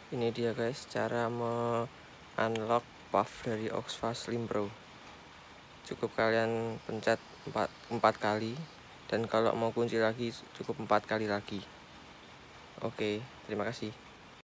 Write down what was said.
Ini dia guys, cara unlock puff dari Oxfa Slim Pro. Cukup kalian pencet 4 kali, dan kalau mau kunci lagi cukup 4 kali lagi. Oke, terima kasih.